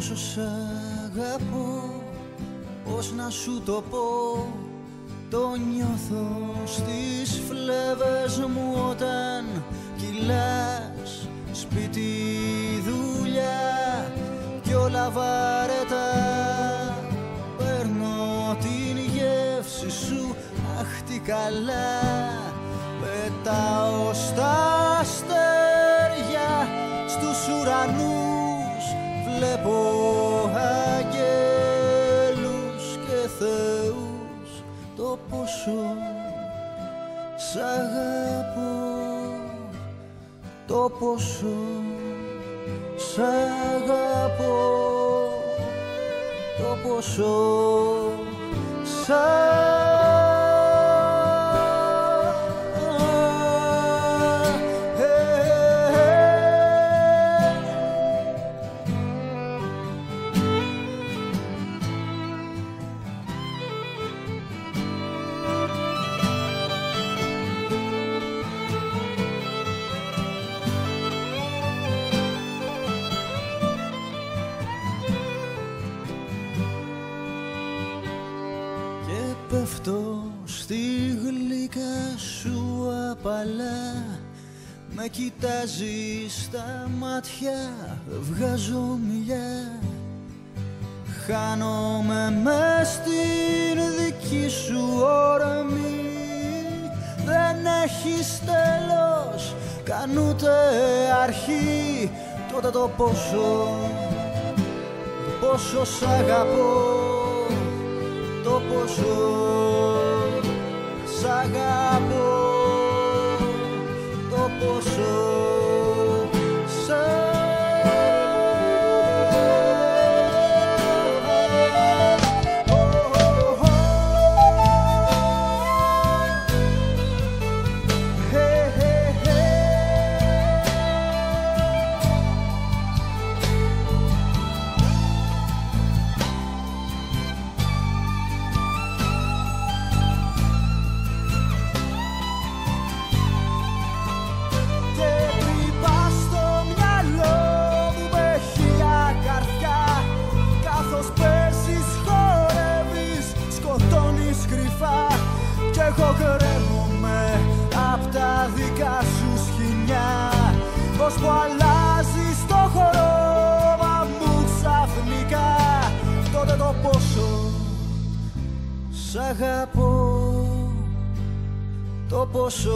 πόσο σ' αγαπώ, πώς να σου το πω. Το νιώθω στις φλέβες μου όταν κυλάς σπίτι, δουλειά κι όλα βαρετά. Παίρνω την γεύση σου, αχ τι καλά. Πετάω στα αστέρια, στους ουρανούς βλέπω αγγέλους και θεούς. Το πόσο σ' αγαπώ, το πόσο σ' αγαπώ, το πόσο σ' αγαπώ. Πέφτω στη γλυκά σου απαλά. Με κοιτάζεις στα μάτια, βγάζω μιλιά. Χάνομαι μες στην δική σου όρμη. Δεν έχεις τέλος, καν ούτε αρχή. Τότε το πόσο σ' αγαπώ, το πόσο σ' αγαπώ, το πόσο σ' εγώ κρέμομαι απ' τα δικά σου σχοινιά. Πως που αλλάζεις το χρώμα μου ξαφνικά. Τότε το πόσο σ' αγαπώ, το πόσο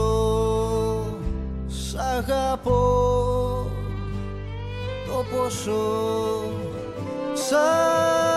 σ' αγαπώ, το πόσο σ' αγαπώ.